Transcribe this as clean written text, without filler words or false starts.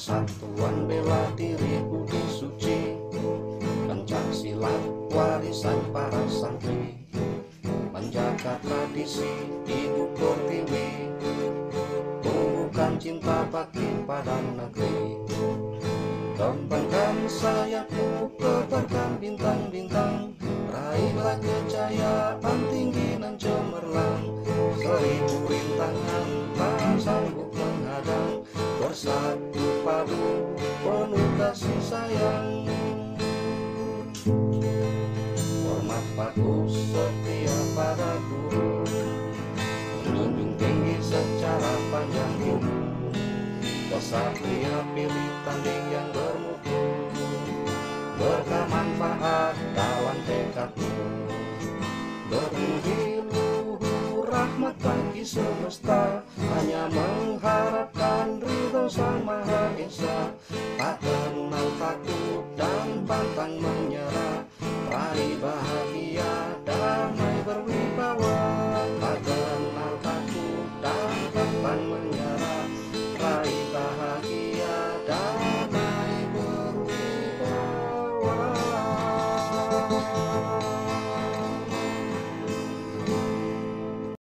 persatuan bela diri budi suci, Pencaksilat warisan para santri, menjaga tradisi Ibu Pertiwi, tumbuhkan cinta bakti pada negeri, kembangkan sayapmu tebarkan bintang-bintang, raihlah kejayaan tinggi nan cemerlang, 1000 rintangan tak sanggup menghadang, bersatu padu penuh kasih sayang. Hormat patuh setia pada guru, menjunjung tinggi secara panjang umur, kesatria pilih tanding yang bermutu, berkah manfaat dalam tekadmu, berbudi luhur rahmat bagi semesta, hanya